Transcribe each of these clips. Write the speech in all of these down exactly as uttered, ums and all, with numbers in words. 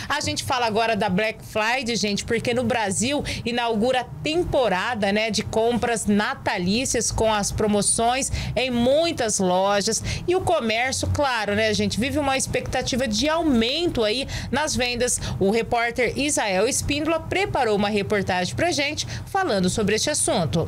A gente fala agora da Black Friday, gente, porque no Brasil inaugura a temporada, né, de compras natalícias com as promoções em muitas lojas. E o comércio, claro, né, gente, vive uma expectativa de aumento aí nas vendas. O repórter Isael Espíndola preparou uma reportagem pra gente falando sobre este assunto.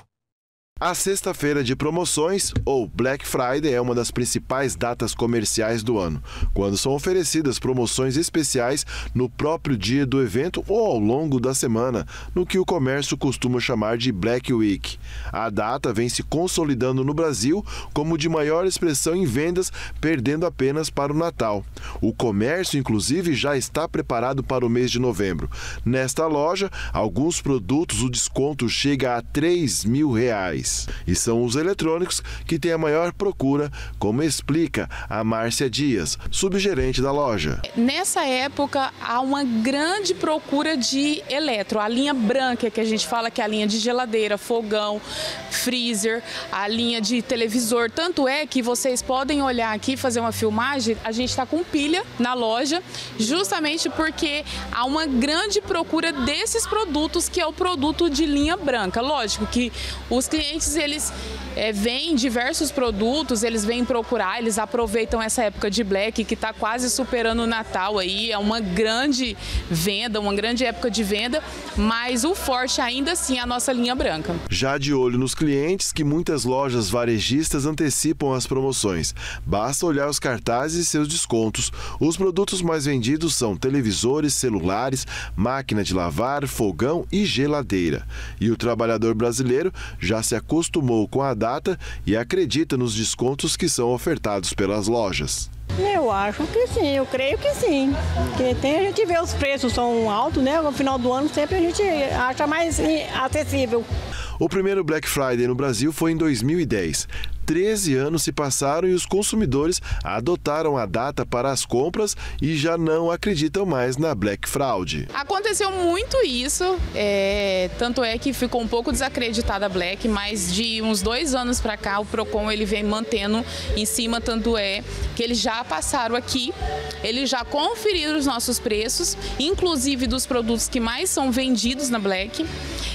A sexta-feira de promoções, ou Black Friday, é uma das principais datas comerciais do ano, quando são oferecidas promoções especiais no próprio dia do evento ou ao longo da semana, no que o comércio costuma chamar de Black Week. A data vem se consolidando no Brasil como de maior expressão em vendas, perdendo apenas para o Natal. O comércio, inclusive, já está preparado para o mês de novembro. Nesta loja, alguns produtos o desconto chega a três mil reais. E são os eletrônicos que têm a maior procura, como explica a Márcia Dias, subgerente da loja. Nessa época, há uma grande procura de eletro. A linha branca, que a gente fala que é a linha de geladeira, fogão, freezer, a linha de televisor. Tanto é que vocês podem olhar aqui, fazer uma filmagem, a gente está com pilha na loja, justamente porque há uma grande procura desses produtos, que é o produto de linha branca. Lógico que os clientes eles é, veem diversos produtos, eles vêm procurar, eles aproveitam essa época de Black, que está quase superando o Natal aí, é uma grande venda, uma grande época de venda, mas o forte ainda assim é a nossa linha branca. Já de olho nos clientes, que muitas lojas varejistas antecipam as promoções. Basta olhar os cartazes e seus descontos. Os produtos mais vendidos são televisores, celulares, máquina de lavar, fogão e geladeira. E o trabalhador brasileiro já se acostumou com a data e acredita nos descontos que são ofertados pelas lojas. Eu acho que sim, eu creio que sim. Porque tem, a gente vê os preços são altos, né? No final do ano sempre a gente acha mais acessível. O primeiro Black Friday no Brasil foi em dois mil e dez. treze anos se passaram e os consumidores adotaram a data para as compras e já não acreditam mais na Black Fraud. Aconteceu muito isso, é, tanto é que ficou um pouco desacreditada a Black, mas de uns dois anos para cá o Procon ele vem mantendo em cima, tanto é que eles já passaram aqui, eles já conferiram os nossos preços, inclusive dos produtos que mais são vendidos na Black,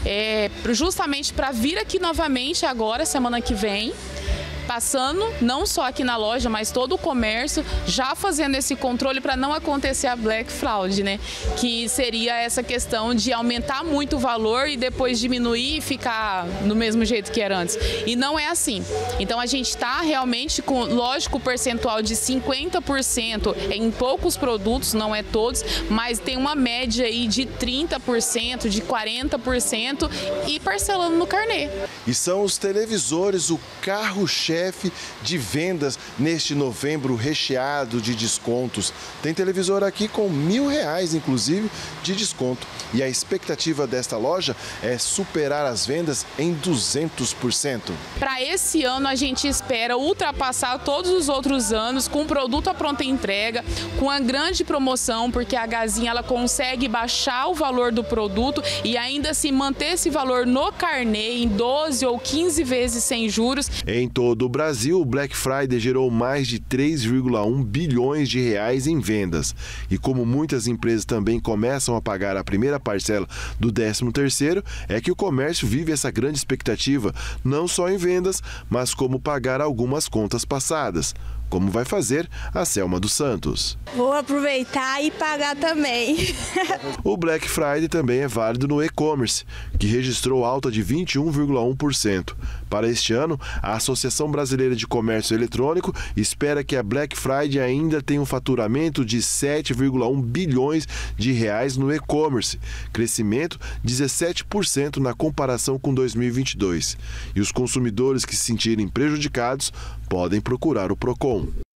é, justamente para vir aqui novamente agora, semana que vem, passando não só aqui na loja, mas todo o comércio, já fazendo esse controle para não acontecer a Black Fraud, né? Que seria essa questão de aumentar muito o valor e depois diminuir e ficar no mesmo jeito que era antes. E não é assim. Então a gente está realmente com, lógico, o percentual de cinquenta por cento em poucos produtos, não é todos, mas tem uma média aí de trinta por cento, de quarenta por cento e parcelando no carnê. E são os televisores o carro-chefe de vendas neste novembro recheado de descontos. Tem televisor aqui com mil reais, inclusive, de desconto. E a expectativa desta loja é superar as vendas em duzentos por cento. Para esse ano, a gente espera ultrapassar todos os outros anos com produto à pronta entrega, com a grande promoção, porque a Gazinha ela consegue baixar o valor do produto e ainda assim manter esse valor no carnê em doze ou quinze vezes sem juros. Em todo o Brasil, o Black Friday gerou mais de três vírgula um bilhões de reais em vendas. E como muitas empresas também começam a pagar a primeira parcela do décimo terceiro, é que o comércio vive essa grande expectativa, não só em vendas, mas como pagar algumas contas passadas. Como vai fazer a Selma dos Santos. Vou aproveitar e pagar também. O Black Friday também é válido no e-commerce, que registrou alta de vinte e um vírgula um por cento. Para este ano, a Associação Brasileira de Comércio Eletrônico espera que a Black Friday ainda tenha um faturamento de sete vírgula um bilhões de reais no e-commerce, crescimento dezessete por cento na comparação com dois mil e vinte e dois. E os consumidores que se sentirem prejudicados podem procurar o Procon.